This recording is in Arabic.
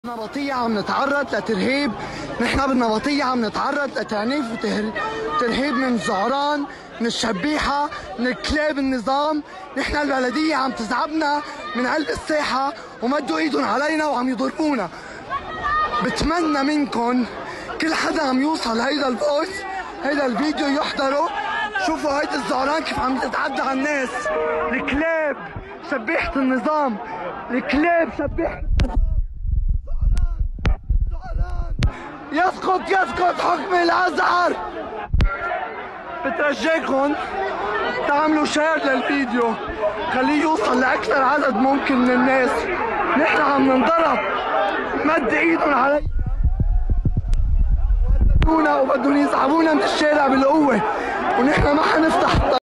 بالنبطية عم نتعرض لترهيب، نحن بالنبطية عم نتعرض لتعنيف وترهيب من زعران، من الشبيحة، من كلاب النظام. نحن البلدية عم تزعبنا من قلب الساحة ومدوا ايدهم علينا وعم يضربونا. بتمنى منكم كل حدا عم يوصل هيدا الفويس، هيدا الفيديو يحضره. شوفوا هيدا الزعران كيف عم تتعدى على الناس، الكلاب شبيحة النظام، الكلاب شبيحة يسقط حكم الازهر. بترجيكم تعملوا شير للفيديو، خليه يوصل لاكثر عدد ممكن من الناس. نحن عم ننضرب، مد ايدهم علينا وبدهم يسحبونا من الشارع بالقوه، ونحن ما حنفتح